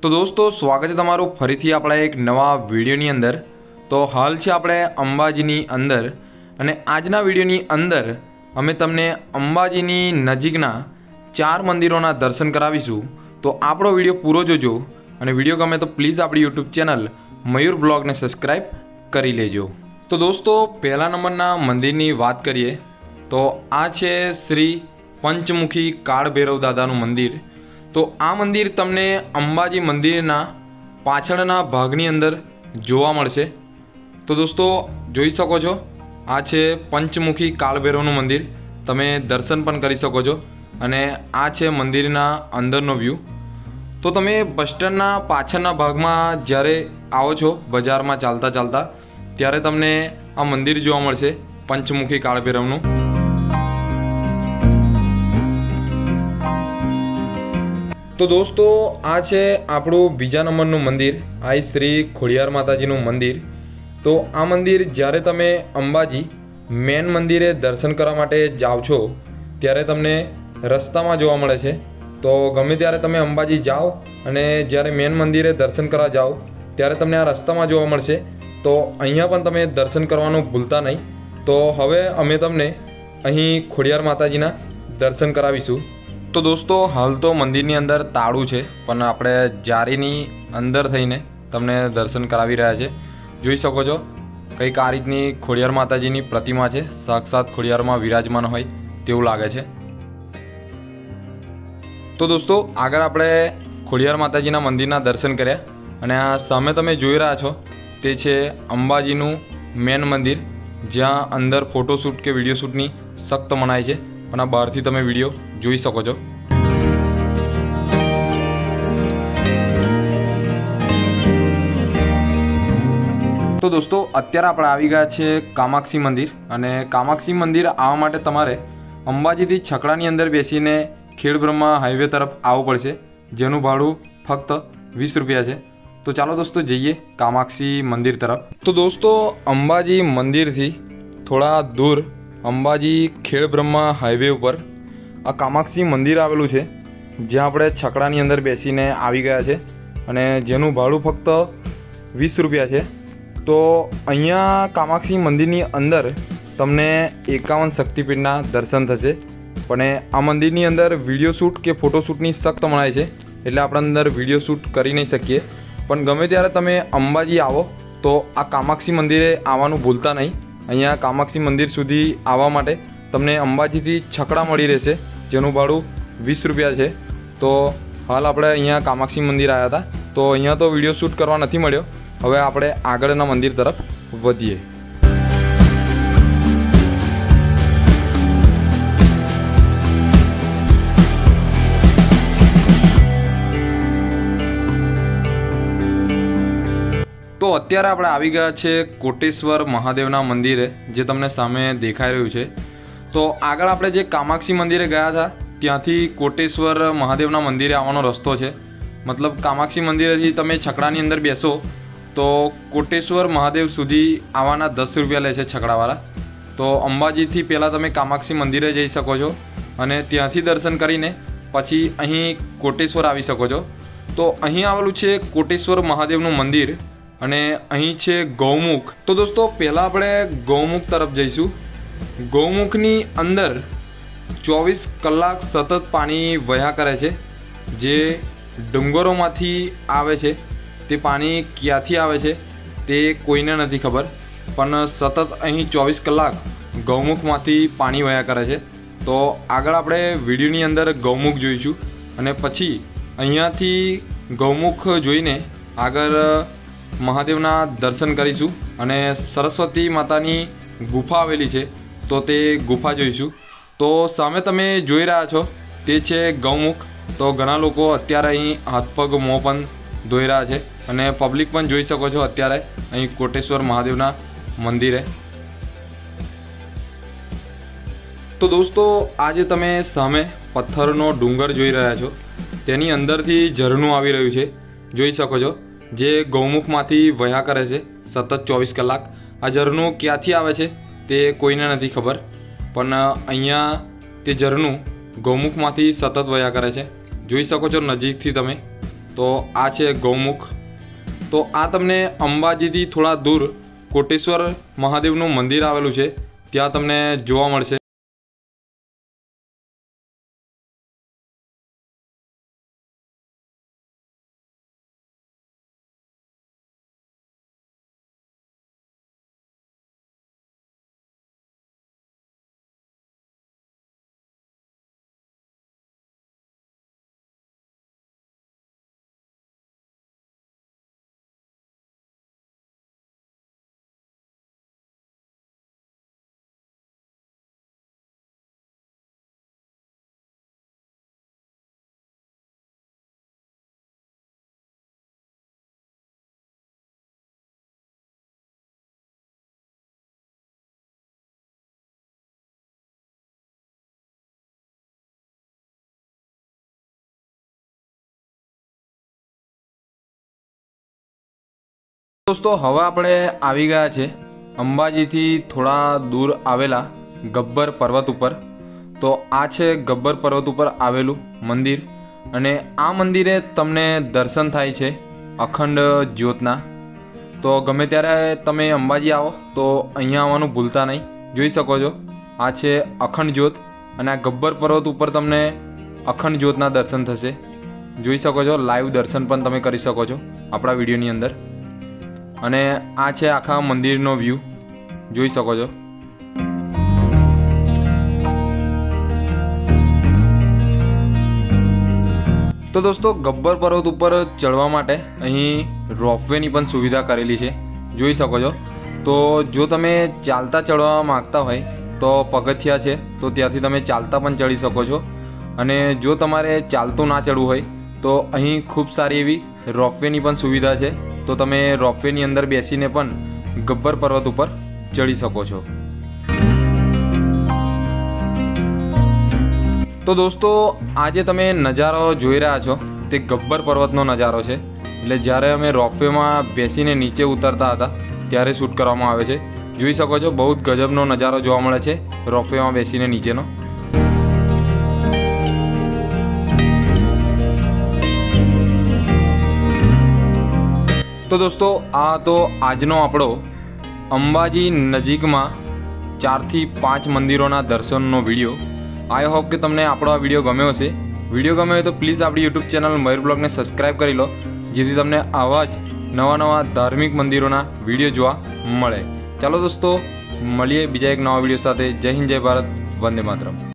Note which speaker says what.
Speaker 1: तो दोस्तों स्वागत है तमारू फरीथी आपणा एक नवा विडियोनी अंदर। तो हाल छे आपणे अंबाजीनी अंदर अने आजना विडियोनी अंदर अमे तमने अंबाजीनी नजीकना 4 मंदिरोना दर्शन करावीशुं। तो आपणो विडियो पूरो जोजो अने विडियो गमे तो प्लीज़ आपणी यूट्यूब चेनल मयूर ब्लॉग ने सब्सक्राइब करी लेजो। तो दोस्तों पहला नंबरना मंदिरनी वात करीए तो आ छे श्री पंचमुखी काळ भैरव दादानुं मंदिर। तो आ मंदिर तमने अंबाजी मंदिरना पाछळना भागनी अंदर जोवा मळशे। तो दोस्तों जोई शको छो आ छे पंचमुखी काळ भैरवनुं मंदिर, तमे दर्शन पण करी शको छो अने आ छे मंदिरना अंदरनो व्यू। तो तमे बस स्टेन्डना पाछळना भागमां ज्यारे आवो छो बजारमां चालता चालता त्यारे तमने आ मंदिर जोवा मळशे पंचमुखी काळ भैरवनुं। तो दोस्तों आ छे आपणुं बीजा नंबरनुं मंदिर, आ श्री खोडियार माताजीनुं मंदिर। तो आ मंदिर ज्यारे तमे अंबाजी मेन मंदिरे दर्शन करवा माटे जाओ छो त्यारे तमने रस्तामां जोवा मळे छे। तो गमे त्यारे तमे अंबाजी जाओ अने ज्यारे मेन मंदिरे दर्शन करवा जाओ त्यारे तमने आ रस्तामां जोवा मळशे। तो अहींया पण तमे दर्शन करवानुं भूलता नहीं। तो हवे अमे तमने अहीं खोडियार माताजीना दर्शन करावीशुं। तो दोस्तों हाल तो मंदिरनी अंदर ताळुं छे पण आपणे जारीनी अंदर थईने तमने दर्शन करावी रह्या छे। जोई शको छो कंईक आ रीतनी खोडियार माताजीनी प्रतिमा छे, साक्षात खोडियारमां विराजमान होय तेवुं लागे छे। तो दोस्तों आगळ आपणे खोडियार माताजीना मंदिરના दर्शन कर्या अने आ सामे तमे जोई रह्या छो ते छे अंबाजीनुं मेन मंदिर, ज्यां अंदर फोटोशूट के विडियो शूटनी सख्त मनाई छे पण आ बहारथी तमे विडियो जोई शको छो। तो दोस्तों अत्यारे आपणे आवी गया छे कामाक्षी मंदिर अने कामाक्षी मंदिर आववा माटे तमारे अंबाजीथी छकड़ानी अंदर बेसीने खेड़ब्रह्मा हाईवे तरफ आववुं पड़शे, जेनुं भाडुं फक्त 20 रुपया छे। तो चलो दोस्तों जईए कामाक्षी मंदिर तरफ। तो दोस्तों अंबाजी मंदिर थी थोड़ा दूर अंबाजी खेड़ब्रह्मा हाईवे पर आ कामाक्षी मंदिर आवेलुं छे, ज्यां आपणे छकड़ानी अंदर बेसीने आवी गया छे अने जेनुं भाडुं फक्त 20 रुपया छे। तो अहींया कामाक्षी मंदिरनी अंदर तमने 51 शक्तिपीठना दर्शन थशे पण आ मंदिरनी अंदर विडियो शूट के फोटोशूटनी सख्त मनाई छे एटले आपणे अंदर विडियो शूट करी नहीं शकीए। पण गमे त्यारे तमे अंबाजी आवो तो आ कामाक्षी मंदिरे आववानुं भूलता नहीं। अहींया कामाक्षी मंदिर सुधी आववा माटे तमने अंबाजीथी छकड़ा मळी रहेशे, जेनुं भाडुं 20 रुपया छे। तो हाल आपणे अहींया कामाक्षी मंदिर आव्या हता, तो अहींया तो विडियो शूट करवा नथी मळ्यो। हवे आपणे आगळना मंदिर तरफ वधीए। तो अत्यारे आपणे आवी गया छे कोटेश्वर महादेवना मंदिरे, जे तमने सामे देखाई रह्युं छे। तो आगळ आपणे जे कामाक्षी मंदिरे गया था त्यांथी कोटेश्वर महादेवना मंदिरे आवવાનો रस्तो छे। मतलब कामाक्षी मंदिरेथी तमे छकड़ानी अंदर बेसो तो कोटेश्वर महादेव सुधी आववाना 10 रुपया ले छे छकड़ावाळा। तो अंबाजीथी पहेला तमे कामाक्षी मंदिरे जई शको छो अने त्यांथी दर्शन करीने पछी અહીં कोटेश्वर आवी शको छो। तो અહીં आवेलुं छे कोटेश्वर महादेवनुं मंदिर अने અહીં છે ગૌમુખ। तो दोस्तों पहला આપણે ગૌમુખ तरफ જઈશું। ગૌમુખની અંદર 24 કલાક સતત પાણી વહ્યા કરે છે, જે ડુંગરોમાંથી આવે છે। તે પાણી ક્યાંથી આવે છે તે કોઈને નથી ખબર, પણ સતત અહીં 24 કલાક ગૌમુખમાંથી પાણી વહ્યા કરે છે। તો આગળ આપણે વિડીયોની અંદર ગૌમુખ જોઈશું અને પછી અહીંયાથી ગૌમુખ જોઈને આગળ महादेवना दर्शन करीशुं अने सरस्वती मातानी गुफा आवेली छे तो ते गुफा जोईशुं। तो सामे तमे जोई रह्या छो ते छे गौमुख। तो घणा लोको अत्यारे अहीं हाथ पग मों पण धोई रह्या छे अने पब्लिक पण जोई शको छो अत्यारे अहीं कोटेश्वर महादेवना मंदिरे। तो दोस्तों आज तमे सामे पत्थरनो डूंगर जोई रह्या छो, तेनी अंदरथी झरणुं आवी रह्युं छे, जोई शको छो, जे गौमुखमांथी वह्या करे छे सतत 24 कलाक। आ झरणुं क्यांथी आवे छे ते कोईने नथी खबर, पण अहींया ते झरणुं गौमुखमांथी सतत वह्या करे छे। जोई शको छो नजीकथी तमे। તો આ છે ગૌમુખ। તો આ તમને અંબાજીથી થોડા દૂર કોટેશ્વર મહાદેવનું મંદિર આવેલું છે, ત્યાં તમને જોવા મળશે। दोस्तों હવે આપણે આવી ગયા છે અંબાજીથી થોડા દૂર આવેલા ગબ્બર પર્વત ઉપર। તો આ છે ગબ્બર પર્વત ઉપર આવેલું મંદિર અને આ મંદિરે તમને દર્શન થાય છે અખંડ જ્યોતના। તો ગમે ત્યારે તમે અંબાજી આવો તો અહીંયા આવવાનું ભૂલતા નહીં। જોઈ શકો છો આ છે અખંડ જ્યોત અને આ ગબ્બર પર્વત ઉપર તમને અખંડ જ્યોતના દર્શન થશે। જોઈ શકો છો લાઈવ દર્શન પણ તમે કરી શકો છો આપણા વિડીયોની અંદર। અને આ છે આખા મંદિરનો વ્યૂ, જોઈ શકો છો। તો દોસ્તો ગબ્બર પર્વત ઉપર ચડવા માટે અહીં રોપવેની પણ સુવિધા કરેલી છે, જોઈ શકો છો। તો જો તમે ચાલતા ચડવા માગતા હોય તો પગથિયા છે, તો ત્યાંથી તમે ચાલતા પણ ચડી શકો છો। અને જો તમારે ચાલતું ના ચડવું હોય તો અહીં ખૂબ સારી એવી રોપવેની પણ સુવિધા છે, તો તમે રોપવેની અંદર બેસીને પણ ગબ્બર પર્વત ઉપર ચડી શકો છો। તો દોસ્તો આજે તમે નજારો જોઈ રહ્યા છો તે ગબ્બર પર્વતનો નજારો છે। એટલે જ્યારે અમે રોપવેમાં બેસીને નીચે ઉતરતા હતા ત્યારે શૂટ કરવામાં આવે છે। જોઈ શકો છો બહુ જ ગજબનો નજારો જોવા મળે છે રોપવેમાં બેસીને નીચેનો। તો દોસ્તો આ તો આજનો આપણો અંબાજી નજીકમાં 4 થી 5 મંદિરોના દર્શનનો વિડીયો। આઈ હોપ કે તમને આપણો આ વિડીયો ગમ્યો હશે। વિડીયો ગમ્યો હોય તો પ્લીઝ આપણી યુટ્યુબ ચેનલ મયુર બ્લોગને સબસ્ક્રાઈબ કરી લો, જેથી તમને આવા જ નવા ધાર્મિક મંદિરોના વિડીયો જોવા મળે। ચાલો દોસ્તો મળીએ બીજા એક નવા વિડીયો સાથે। જય હિન્દ, જય ભારત, વંદે માતરમ।